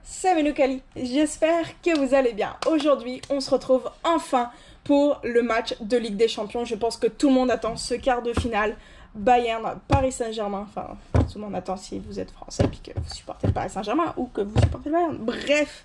c'est Menoukali, j'espère que vous allez bien. Aujourd'hui, on se retrouve enfin pour le match de Ligue des Champions. Je pense que tout le monde attend ce quart de finale. Bayern, Paris Saint-Germain, enfin tout le monde attend si vous êtes français et que vous supportez le Paris Saint-Germain ou que vous supportez le Bayern. Bref,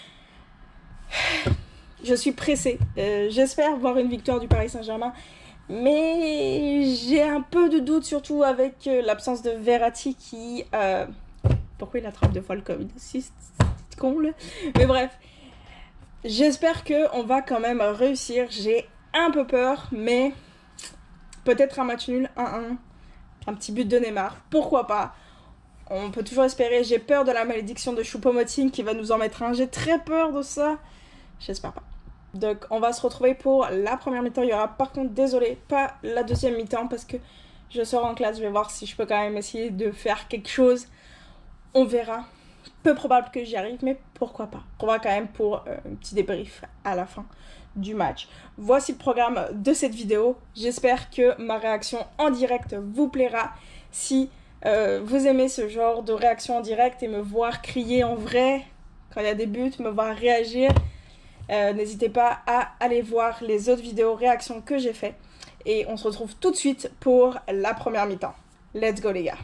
je suis pressée. J'espère voir une victoire du Paris Saint-Germain. Mais j'ai un peu de doute, surtout avec l'absence de Verratti qui... Pourquoi il attrape 2 fois le Covid aussi, c'est con là. Mais bref, j'espère qu'on va quand même réussir. J'ai un peu peur, mais peut-être un match nul, 1-1. Un petit but de Neymar, pourquoi pas. On peut toujours espérer. J'ai peur de la malédiction de Choupo-Moting qui va nous en mettre un. J'ai très peur de ça. J'espère pas. Donc on va se retrouver pour la première mi-temps. Il y aura par contre, désolé, pas la deuxième mi-temps parce que je sors en classe. Je vais voir si je peux quand même essayer de faire quelque chose. On verra. Peu probable que j'y arrive, mais pourquoi pas. On va quand même pour un petit débrief à la fin du match. Voici le programme de cette vidéo. J'espère que ma réaction en direct vous plaira. Si vous aimez ce genre de réaction en direct et me voir crier en vrai quand il y a des buts, me voir réagir, n'hésitez pas à aller voir les autres vidéos réactions que j'ai fait. Et on se retrouve tout de suite pour la première mi-temps. Let's go les gars.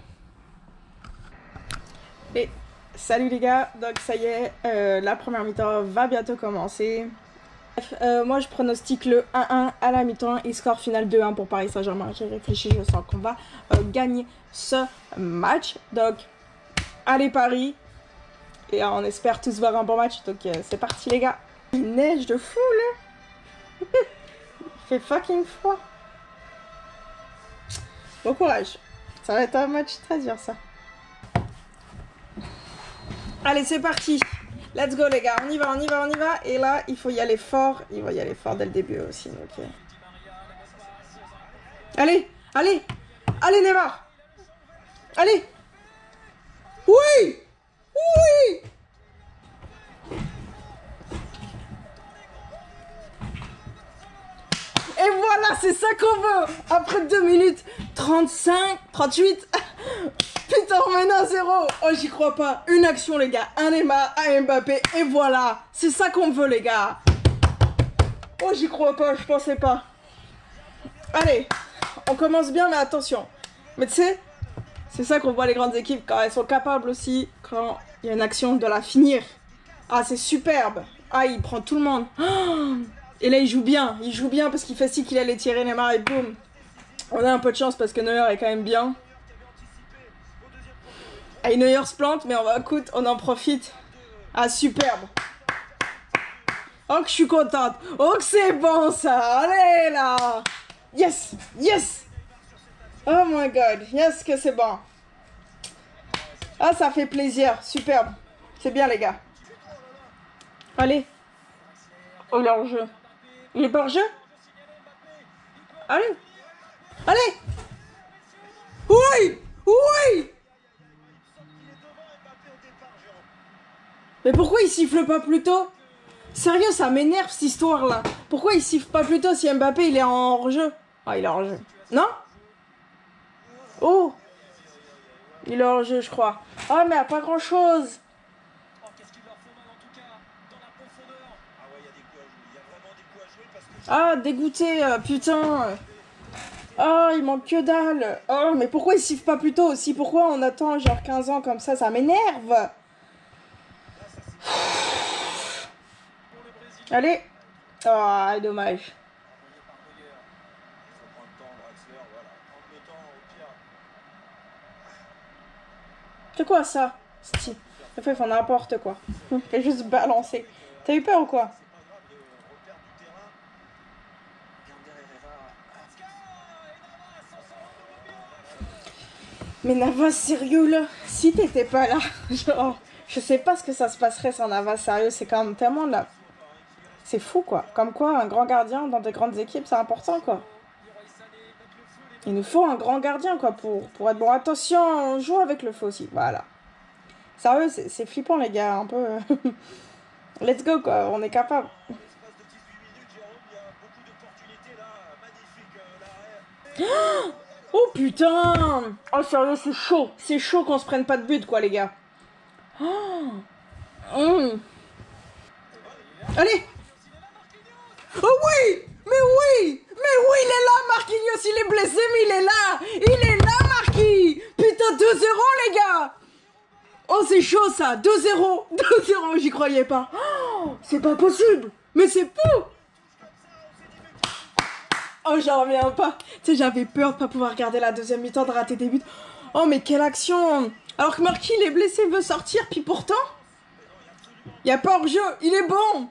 Et salut les gars, donc ça y est, la première mi-temps va bientôt commencer. Bref, moi je pronostique le 1-1 à la mi-temps et score final 2-1 pour Paris Saint-Germain. J'ai réfléchi, je sens qu'on va gagner ce match. Donc, allez Paris. Et on espère tous voir un bon match, donc c'est parti les gars. Il neige de fou là. Il fait fucking froid. Bon courage. Ça va être un match très dur ça. Allez, c'est parti. Let's go, les gars. On y va, on y va, on y va. Et là, il faut y aller fort. Il va y aller fort dès le début aussi. Ok. Allez, allez. Allez, Neymar. Allez. Oui. Oui. Et voilà, c'est ça qu'on veut. Après 2 minutes 35, 38... Putain, on mène à 0. Oh, j'y crois pas. Une action, les gars. Un Neymar, un Mbappé. Et voilà. C'est ça qu'on veut, les gars. Oh, j'y crois pas. Je pensais pas. Allez. On commence bien, mais attention. Mais tu sais, c'est ça qu'on voit les grandes équipes quand elles sont capables aussi, quand il y a une action, de la finir. Ah, c'est superbe. Ah, il prend tout le monde. Oh, et là, il joue bien. Il joue bien parce qu'il fait si qu'il allait tirer Neymar et boum. On a un peu de chance parce que Neuer est quand même bien. Et Neuer se plante, mais écoute, on en profite. Ah, superbe. Oh, que je suis contente. Oh, que c'est bon, ça. Allez, là. Yes, yes. Oh my God. Yes, que c'est bon. Ah, ça fait plaisir. Superbe. C'est bien, les gars. Allez. Oh, il est hors jeu. Il est pas hors jeu? Allez. Allez. Oui. Oui. Mais pourquoi il siffle pas plus tôt? Sérieux, ça m'énerve cette histoire-là. Pourquoi il siffle pas plus tôt si Mbappé il est en hors-jeu? Ah, il est hors-jeu. Non? Oh! Il est hors-jeu, je crois. Ah, mais pas grand-chose. Ah, dégoûté, putain. Oh, il manque que dalle. Oh, mais pourquoi il siffle pas plus tôt aussi? Pourquoi on attend genre 15 ans comme ça m'énerve. Allez. Oh, dommage. C'est quoi ça? Steve. Des fois, ils font n'importe quoi. Il fait juste balancer. T'as eu peur ou quoi? Mais Navas, sérieux là? Si t'étais pas là, genre, je sais pas ce que ça se passerait sans Navas, sérieux, c'est quand même tellement là. C'est fou quoi. Comme quoi, un grand gardien dans des grandes équipes, c'est important quoi. Il nous faut un grand gardien quoi pour être bon. Attention, on joue avec le feu aussi, voilà. Sérieux, c'est flippant les gars, un peu. Let's go quoi, on est capable. Oh putain! Oh sérieux, c'est chaud qu'on se prenne pas de but quoi les gars. Oh, Allez. Oh oui. Mais oui. Mais oui, il est là, Marquinhos. Il est blessé, mais il est là. Il est là, Marquis. Putain, 2-0, les gars. Oh, c'est chaud, ça. 2-0. 2-0, j'y croyais pas. Oh, c'est pas possible. Mais c'est fou. Oh, j'en reviens pas. Tu sais, j'avais peur de pas pouvoir regarder la deuxième mi-temps, de rater des buts. Oh, mais quelle action. Alors que Marquis, il est blessé, il veut sortir, puis pourtant, il n'y a pas hors-jeu. Il est bon.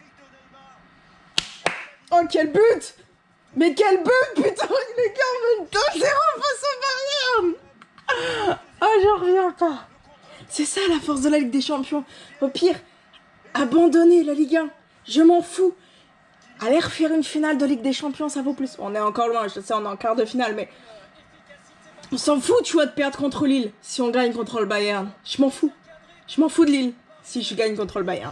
Oh, quel but. Mais quel but, putain. Les gars, on mène 2-0 face au Bayern. Oh, j'en reviens pas. C'est ça, la force de la Ligue des Champions. Au pire, abandonner la Ligue 1. Je m'en fous. Aller refaire une finale de Ligue des Champions, ça vaut plus. On est encore loin, je sais, on est en quart de finale, mais on s'en fout, tu vois, de perdre contre Lille si on gagne contre le Bayern. Je m'en fous. Je m'en fous de Lille si je gagne contre le Bayern.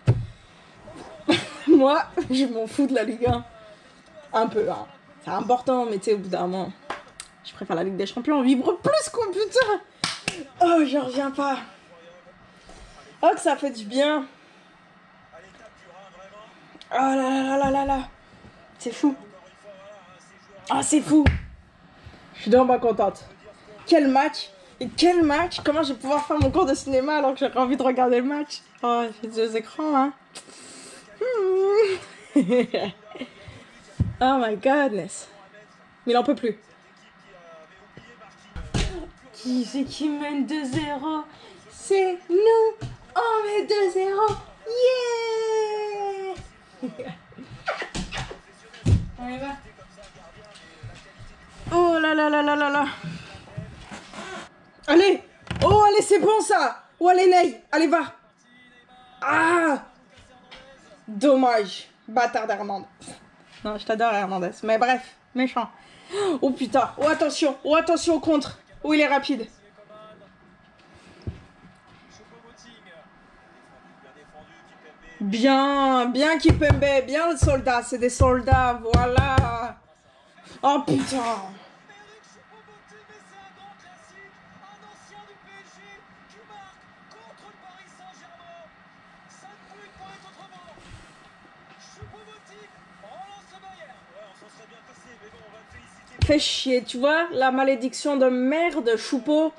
Moi, je m'en fous de la Ligue 1. Un peu, hein. C'est important, mais tu sais, au bout d'un moment, je préfère la Ligue des Champions. On vibre plus, quoi, putain. Oh, je reviens pas. Oh, que ça fait du bien. Oh là là là là là là. C'est fou. Ah, c'est fou. Je suis vraiment pas contente. Quel match. Et quel match. Comment je vais pouvoir faire mon cours de cinéma alors que j'aurais envie de regarder le match. Oh, j'ai deux écrans, hein. Oh my godness. Mais il en peut plus. Qui c'est qui mène 2-0? C'est nous. On met 2-0. Yeah. On y va. Oh là là là là là là. Allez. Oh, allez, c'est bon ça. Oh, allez, Ney. Allez, va. Ah. Dommage. Bâtard d'Hernandez. Non, je t'adore, Hernandez. Mais bref, méchant. Oh putain. Oh, attention. Oh, attention au contre. Oh, il est rapide. Bien, bien Kipembe, bien le soldat, c'est des soldats, voilà. Oh putain. Fais chier, tu vois, la malédiction de merde, Choupeau.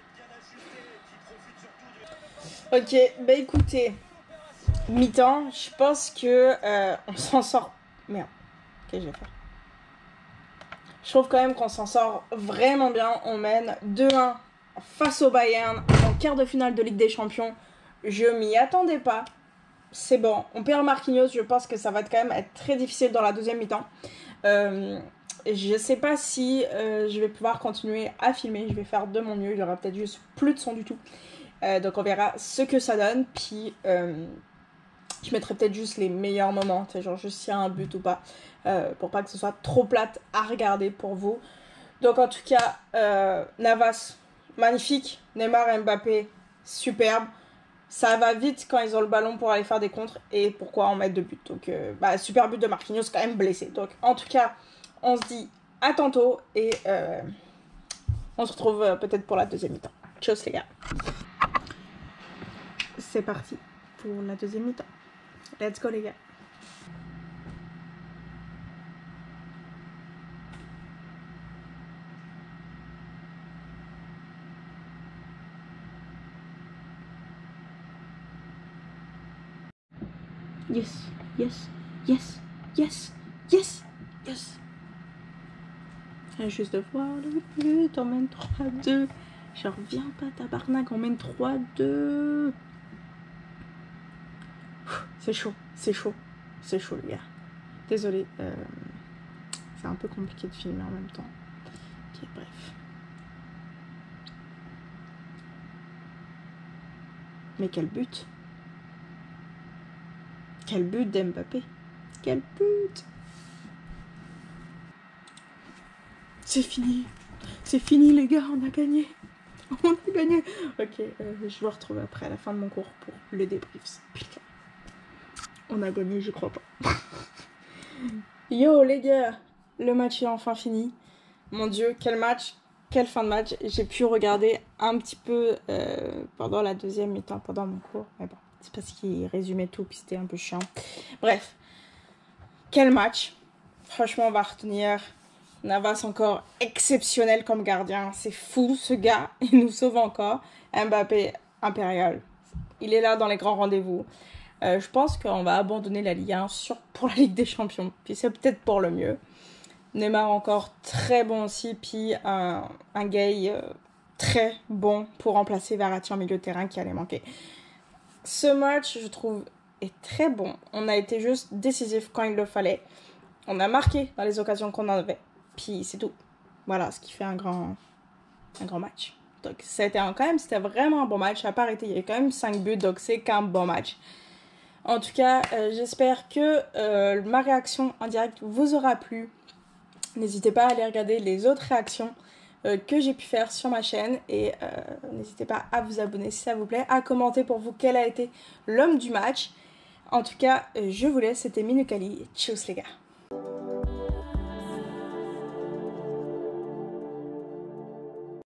Ok, bah écoutez. Mi-temps, je pense que on s'en sort. Merde, qu'est-ce que je vais faire? Je trouve quand même qu'on s'en sort vraiment bien. On mène 2-1 face au Bayern en quart de finale de Ligue des Champions. Je m'y attendais pas. C'est bon, on perd Marquinhos. Je pense que ça va quand même être très difficile dans la deuxième mi-temps. Je sais pas si je vais pouvoir continuer à filmer. Je vais faire de mon mieux. Il y aura peut-être juste plus de son du tout. Donc on verra ce que ça donne. Puis je mettrai peut-être juste les meilleurs moments, genre juste s'il y a un but ou pas, pour pas que ce soit trop plate à regarder pour vous. Donc en tout cas, Navas, magnifique. Neymar et Mbappé, superbe. Ça va vite quand ils ont le ballon pour aller faire des contres et pourquoi en mettre 2 buts. Donc super but de Marquinhos, quand même blessé. Donc en tout cas, on se dit à tantôt et on se retrouve peut-être pour la deuxième mi-temps. Ciao les gars. C'est parti pour la deuxième mi-temps. Let's go les gars. Yes, yes, yes, yes, yes, yes. Juste de voir le but, on mène 3-2. Je reviens pas, tabarnak, on mène 3-2. C'est chaud, c'est chaud, c'est chaud les gars. Désolée, c'est un peu compliqué de filmer en même temps. Ok, bref. Mais quel but! Quel but d'Mbappé! Quel but! C'est fini! C'est fini les gars, on a gagné! On a gagné! Ok, je vous retrouve après à la fin de mon cours pour le débrief. Putain. On a gagné, je crois pas. Yo les gars, le match est enfin fini. Mon dieu, quel match, quelle fin de match. J'ai pu regarder un petit peu pendant la deuxième mi-temps, pendant mon cours. Mais bon, C'est parce qu'il résumait tout, puis c'était un peu chiant. Bref, quel match. Franchement, on va retenir. Navas encore exceptionnel comme gardien. C'est fou, ce gars. Il nous sauve encore. Mbappé, impérial. Il est là dans les grands rendez-vous. Je pense qu'on va abandonner la Ligue 1 pour la Ligue des Champions. Puis c'est peut-être pour le mieux. Neymar encore très bon aussi. Puis un Gay très bon pour remplacer Verratti en milieu de terrain qui allait manquer. Ce match, je trouve, est très bon. On a été juste décisif quand il le fallait. On a marqué dans les occasions qu'on en avait. Puis c'est tout. Voilà, ce qui fait un grand match. Donc c'était vraiment un bon match. Ça n'a pas arrêté, il y avait quand même 5 buts, donc c'est qu'un bon match. En tout cas, j'espère que ma réaction en direct vous aura plu. N'hésitez pas à aller regarder les autres réactions que j'ai pu faire sur ma chaîne. Et n'hésitez pas à vous abonner si ça vous plaît. À commenter pour vous quel a été l'homme du match. En tout cas, je vous laisse. C'était Minukali. Tchuss les gars.